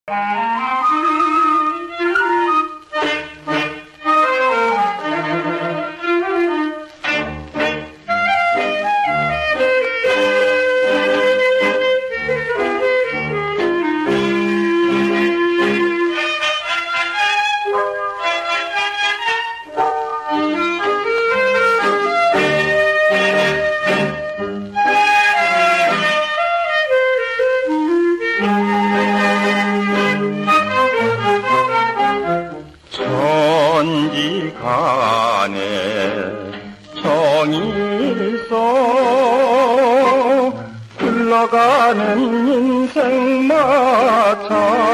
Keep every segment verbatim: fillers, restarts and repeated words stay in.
천지간에 정이 있어 흘러가는 인생마차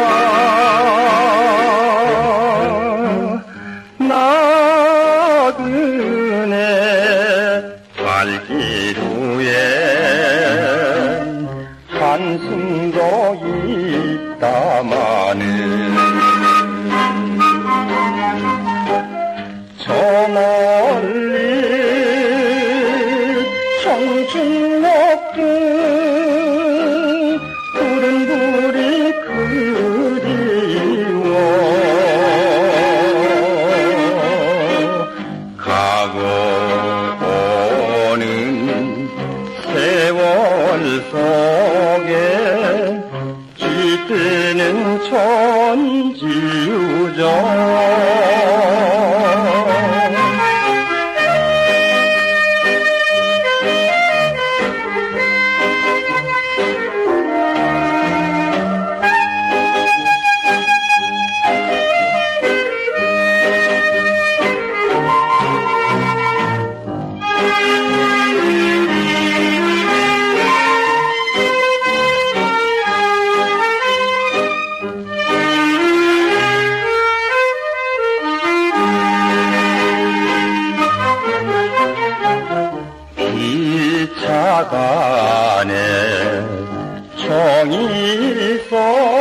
나그네 발길 후에 한숨도 있다마는 저 멀리 청춘 높은 푸른 불이 그리워 가고 오는 세월 속에 깃드는 천지우정 기차간에 정이 있어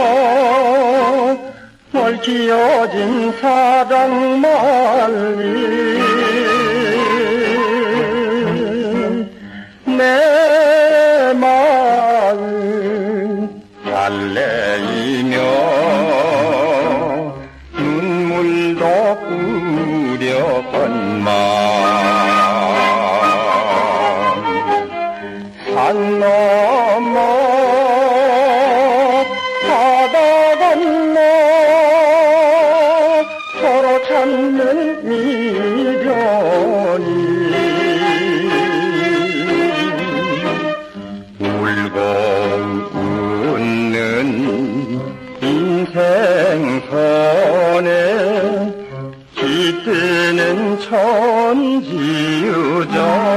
멀기어진 사랑 말리 내 마음 달래이며 눈물도 뿌렸건만 산 넘어 바다 건너 서로 찾는 미련이 울고 웃는 인생선에 깃드는 천지우정